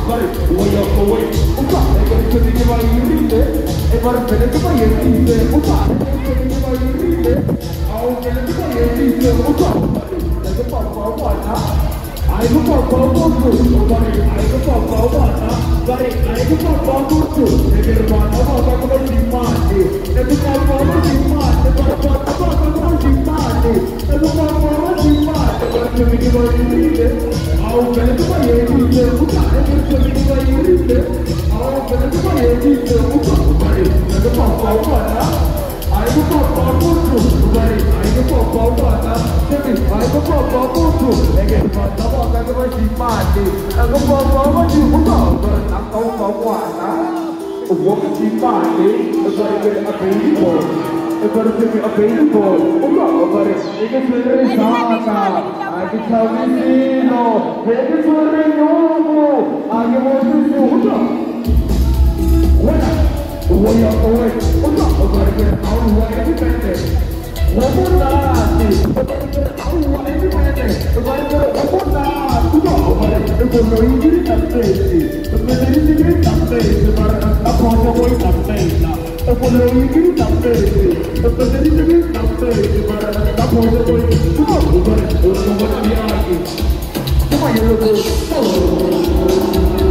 Vai, voy a comer. Upa, que te lleva a irrite. Para que te vaya a irrite. Upa, que te lleva a irrite. Aunque te vaya a irrite. Upa, que te papa guana. Ay, que papa gusto. Vai, ay, que papa guana. Vai, ay, que papa gusto. Que hermano va a comer sin mate. Que papa sin mate. Para papa sin mate. Que papa sin mate. Para que te lleva a irrite. Aunque te vaya a irrite. Upa, que te lleva a irrite. Aunque te vaya a irrite. Upa, I go pop out gusto, vai, I go pop out guana, I go pop out gusto, again, but the one that was in party, I go pop out gusto, but I'm out of guana, walk in party, but I get a baby boy, but give me a baby boy, but it gets very sata, I can tell you, no, it is very normal, I get what you do, voy a comer, para que agua independente. Vamos lá, para que agua independente. Para que agua, para que eu não ingire também. Para que ele ingire também, para a porta foi também. Eu vou ingire também. Para que ele ingire também, para a porta foi. Para eu não vou viajar aqui. Como é que eu